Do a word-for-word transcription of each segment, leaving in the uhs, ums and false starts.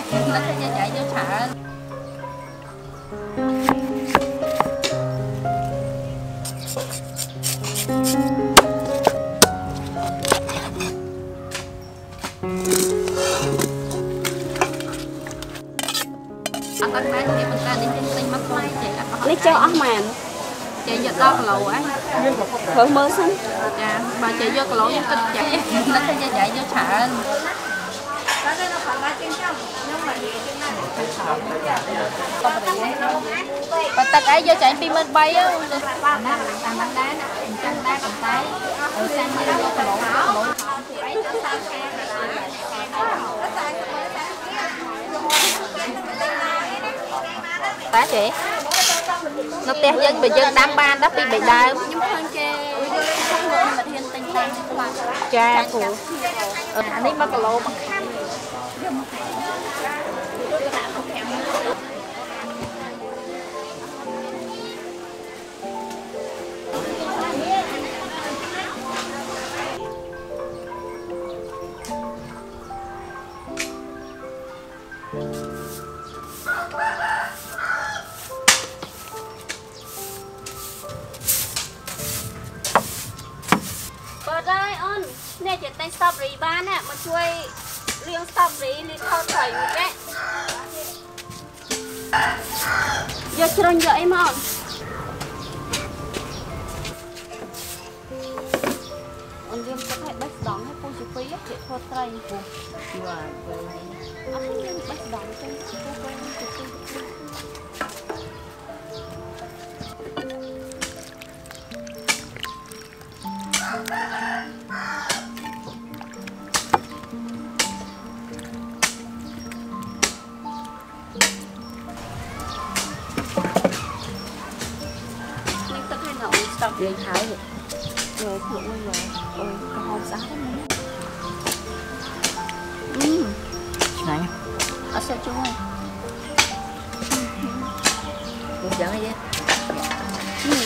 nó sẽ chạy vô chợ. Anh đang nói thì mình ta đi trên tinh mắt quay chị là có. Lấy cho ốc màn. Chị giật đo cái lỗ ấy. Thử mơ xanh. Dạ, bà chị vô cái lỗ nhưng kinh chạy nó sẽ chạy vô chợ. Và tất cả vô chạy pin bên bay á. Tăng bánh đá nè, tăng đá cầm tay. Rồi sang đi vô cái lỗ lỗ. Tá chị. Nó tè dân bị dân đám ban đó bị bị đau. Nhưng hơn chê không ngờ mà thiên tinh tinh cha của ở anh ấy mắc lô mắc khăn. Rồi ơn, nè chị tay strawberry ba nè, mà chui riêng strawberry đi thao thầy một cái. Giờ trơn giờ em ơn. Ơn riêng có thể bách đóng hay cô chỉ phí á, chị thua tray của. Chưa à, anh riêng bách đóng cho cô quen chị phí. Đi thái rồi. Rồi thượng lên rồi. Ôi, có hồn sáng lắm. Ừm. Này. Ở sao chung không? Được dẫn đi. Ừm.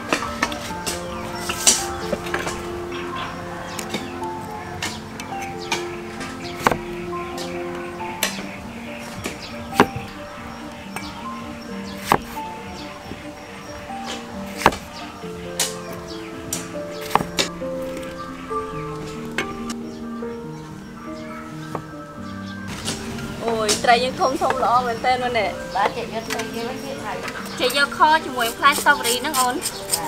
Ôi, trai nhưng không thông rõ mình tên luôn nè. Bà chị vô tây với cái thầy. Chị vô kho cho mùi fly strawberry nó ngon.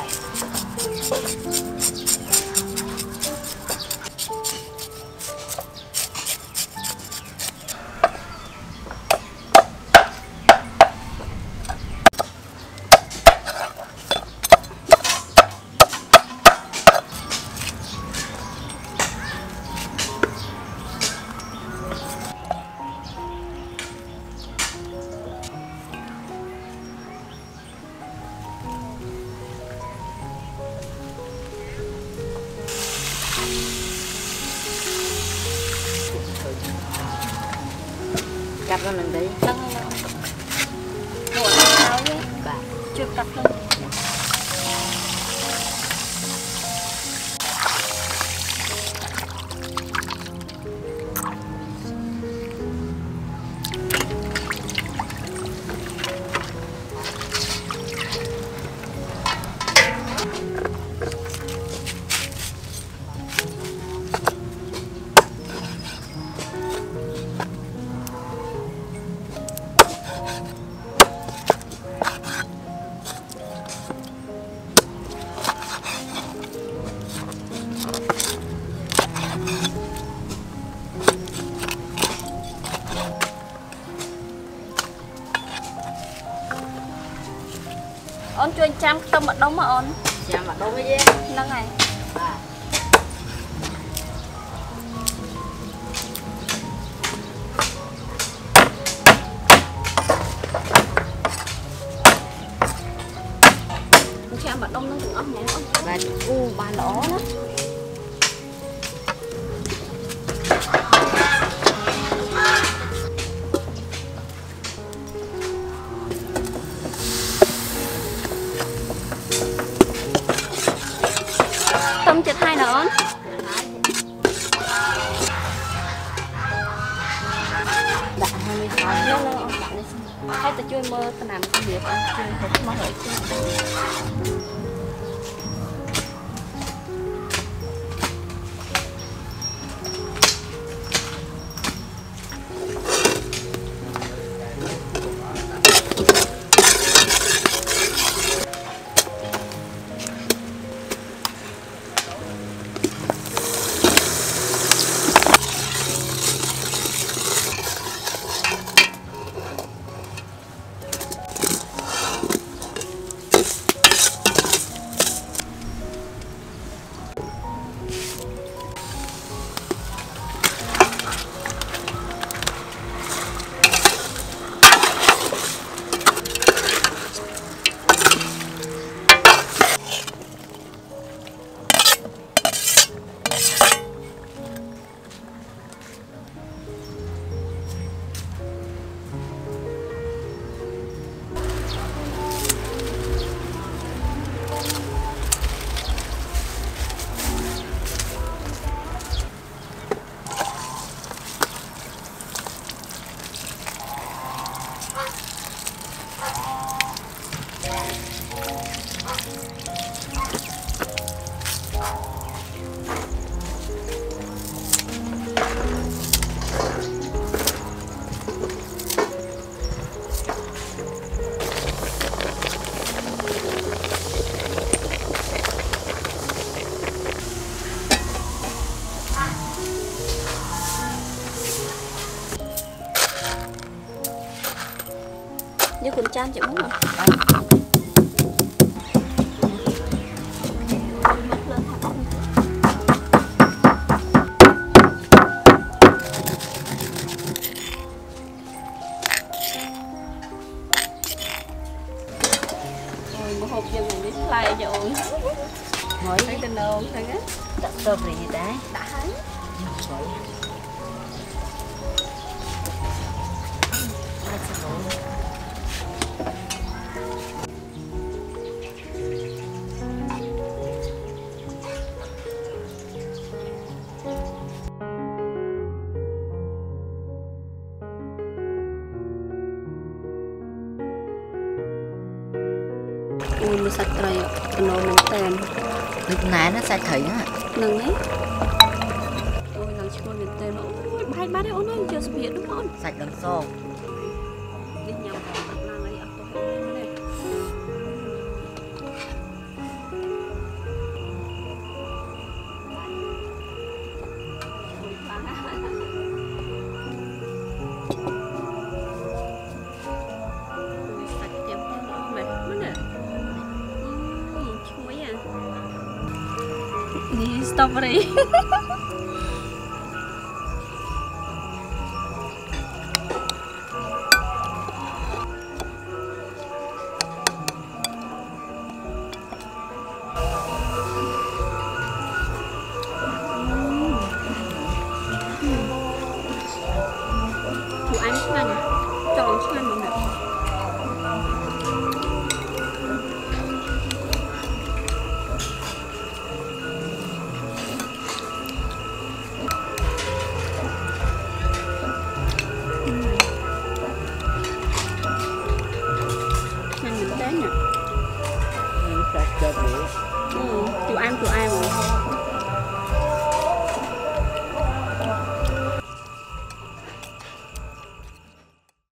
Cặp ra mình đi. Đăng ngồi sao chứ? Bà. Chưa cặp luôn. Ôn chuyên chăm tâm ở đâu mà ôn? Chăm ở đâu mới dễ. Nâng này. Bà. Chăm ở đông nó cũng ốc nhảy ốc. Bà. U bà lỗ đó. Tâm chật hai nữa. Đã មានអត់យកលើអត់ដាក់នេះហើយទៅជួយមើលតំណាំជំរាបជួយមកមកឲ្យជួយnhư cuốn chan chịu không? Ôi, một hộp dân này đi play cho ôi. Thấy tên đâu, thấy á? Đặt tôm gì đấy? Đã thấy. Ui, nó sạch trời ạ, nó mình tên Lúc nãy nó sạch thủy á nâng ấy. Ôi, lần chua mình tên ôi, hai ba đấy ôn ơi, chưa sụp hiện đúng không? Sạch đằng sau Đi nhầm vào mặt nàng ấy, ập tôi hết lên đây. Ui, sạch tiệm thêm nữa, mệt mất nè. Chuối à. Đi strawberry. Thủ ăn ngon, tròn ngon mà.